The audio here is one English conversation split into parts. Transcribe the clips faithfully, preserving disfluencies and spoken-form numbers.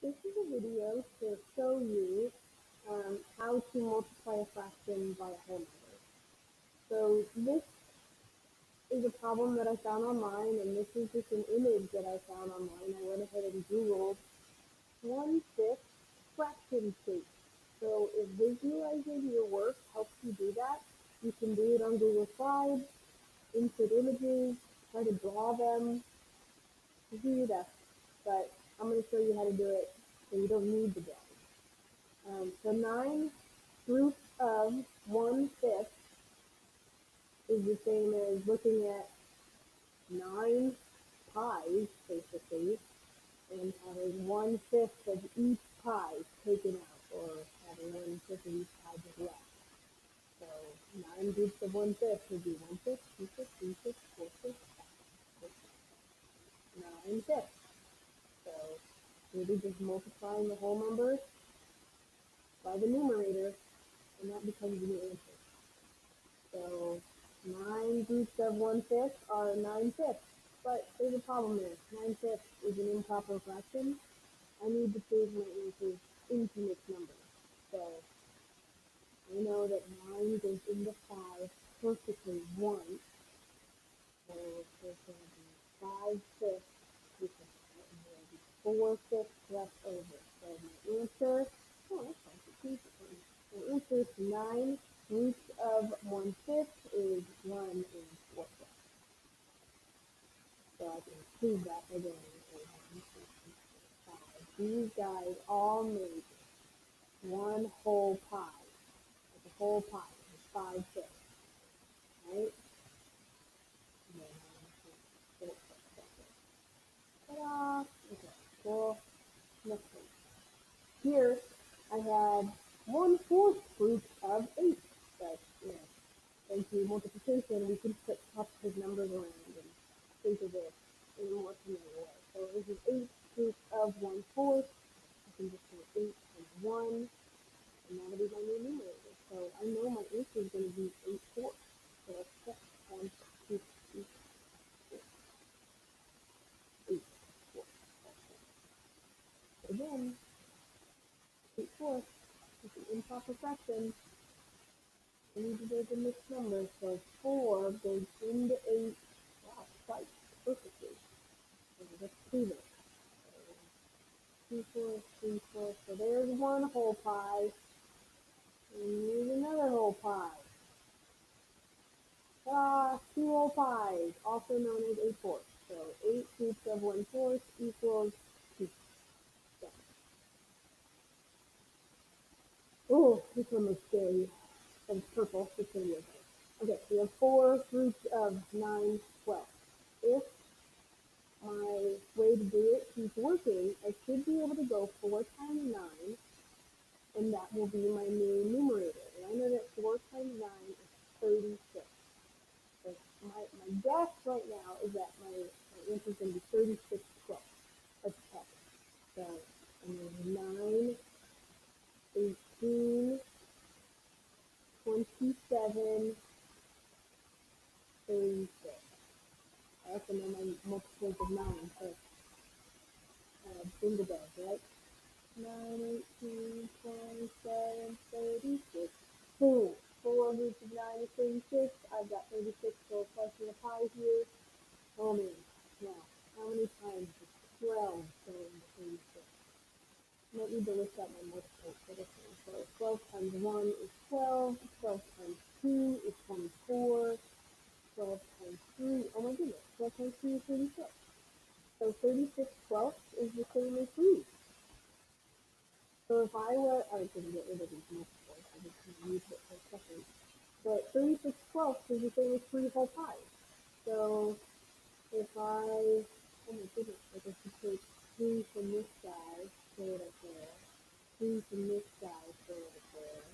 This is a video to show you um, how to multiply a fraction by a whole number. So this is a problem that I found online, and this is just an image that I found online. I went ahead and Googled one-fifth fraction shape. So if visualizing your work helps you do that, you can do it on Google Slides, insert images, try to draw them, do your best. But I'm going to show you how to do it so you don't need the drawing. Um, so nine groups of one-fifth is the same as looking at nine pies, basically, and having one-fifth of each pie taken out, or having one-fifth of each pie just left. So nine groups of one-fifth would be one-fifth, two-fifths, three-fifths, four-fifths, nine-fifths. So really just multiplying the whole number by the numerator, and that becomes your answer. So nine groups of one-fifth are nine-fifths. But there's a problem there. Nine-fifths is an improper fraction. I need to change my answers into mixed numbers. So I know that nine goes into five perfectly once. So there's going to be five-fifths, and there will be four-fifths left over. So my answer, oh, that's fine. My answer to nine groups of one-fifth is one and four-fifths. So I can prove that by going one, two, three, four, five. These guys all make one whole pie. Like a whole pie is five fifths, right? And then one, two, three, four, five. Ta-da! Okay, cool. Next one. Here I had one fourth group of eight. But you know, thanks to multiplication, we can put positive numbers around and think of it in a more familiar way. So this is eight groups of one fourth. I can just do eight and one, and that'll be my new numerator. So I know my answer is going to be eight fourths. So let's check. One, two, three, four, eight fourths. Again, eight fourths is an improper fraction. I need to make a mixed number, so four goes into eight. Wow, quite perfectly. So let's prove it. Two fourths, three fourths. So there's one whole pie. And here's another whole pie. Ah, two whole pies, also known as eight fourths. So eight groups of one fourth equals two. So, oh, this one looks scary. It's purple. It's gonna be okay. Okay, we have four groups of nine twelve. If my way to do it keeps working, I should be able to go four times nine, and that will be my new numerator. And I know that four times nine is thirty-six. So my, my guess right now is that my, my answer is going to be thirty-six twelfths. Let's check. So, and then nine, eighteen, twenty-seven, thirty-six. I also know my multiples of nine, so uh, bingo bells, right? nine, eighteen, twenty-seven, thirty-six. Boom. Four roots of nine is thirty-six. I've got thirty-six for a question of pi here. Oh man. Now, how many times is twelve going to thirty-six? I might need to list out my multiples for this one. So twelve times one is twelve. twelve times two is twenty-four. twelve times three, oh my goodness, twelve times three is thirty-six. So thirty-six twelfths is the same as three. So if I were, I can get rid of these multiples, I just can use it for a second. But thirty-six twelfths is the same as three whole pies. So if I, oh my goodness, like I could take three from this guy, throw it up there. Three from this guy, throw it up there.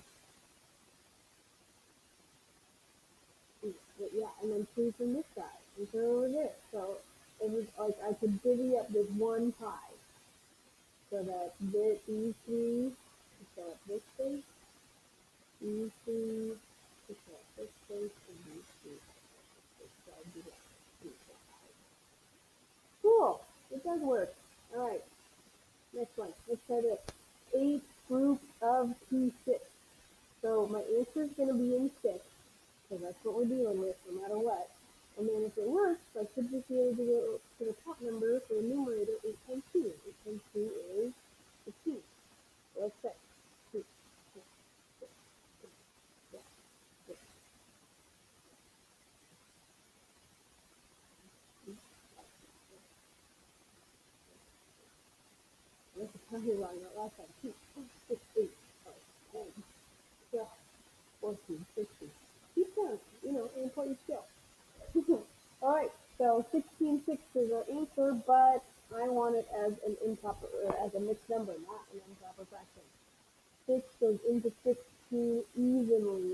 But yeah, and then three from this guy, and throw it over there. So it was like I could divvy up this one pie. So that this, these three, so this space, these three, so this space, and these three. So I do that. Cool. It does work. All right. Next one. Let's try this. Eight groups of two six. So my answer is going to be in six, because that's what we're dealing with no matter what. And then if it works, I should just be able to go to the top number for the numerator, eight times two. eight times two is sixteen. So let's check. two, six, six, six, six, six, Let's tell you wrong that last time. two, six, eight, oh, ten, twelve, fourteen, sixteen. Keep counting, you know, an important skill. Alright, so sixteen six is our answer, but I want it as an improper, or as a mixed number, not an improper fraction. six goes into sixteen evenly.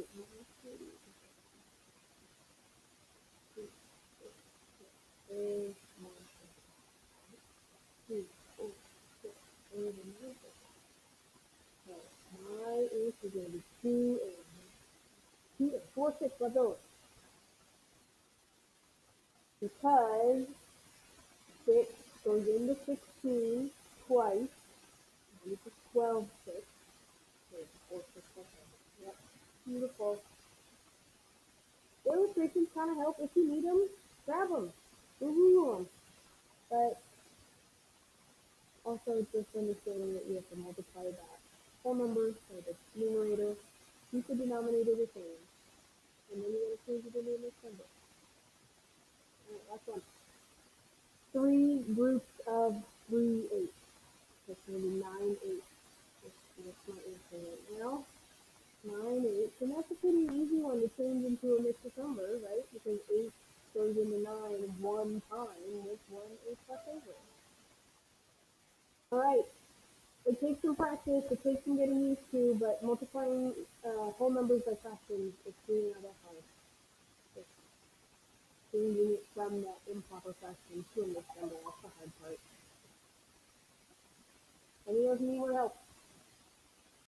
My answer is going to be two and two and four six left over. Because six goes into sixteen twice, and it's twelve six. Okay, four six left over. Yep, beautiful. Illustrations kind of help. If you need them, grab them. Google them. But also just understanding that you have to multiply that whole number by the numerator, keep the denominator the same, and then you gotta change it into a mixed number. Alright, last one. Three groups of three eighths. That's gonna be nine eighths. That's, that's my answer right now. Nine eighths, and that's a pretty easy one to change into a mixed number, right? Because eight goes into nine one time with one eighth left over. Alright, it takes some practice, it takes some getting used to, but multiplying uh, whole numbers by fractions is really not that hard. It's changing it from that improper fraction to a mixed number, that's the hard part. Any of you want